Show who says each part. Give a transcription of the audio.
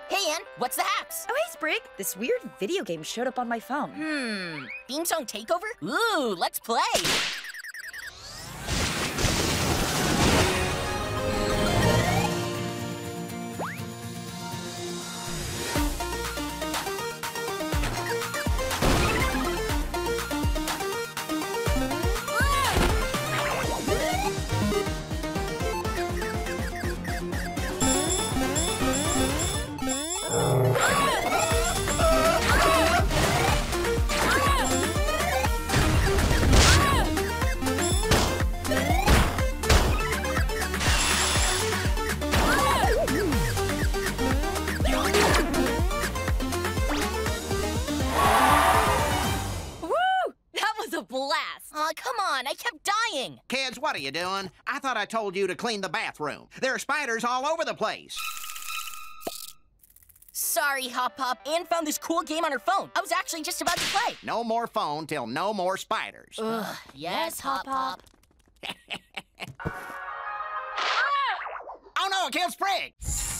Speaker 1: Hey, Ann, what's the haps?
Speaker 2: Oh, hey, Sprig. This weird video game showed up on my phone.
Speaker 1: Theme song Takeover? Ooh, let's play. Blast. Aw, come on, I kept dying.
Speaker 3: Kids, what are you doing? I thought I told you to clean the bathroom. There are spiders all over the place.
Speaker 1: Sorry, Hop Pop. Ann found this cool game on her phone. I was actually just about to play.
Speaker 3: No more phone till no more spiders.
Speaker 1: Ugh, yes, Hop Pop.
Speaker 3: Oh no, it killed Sprig!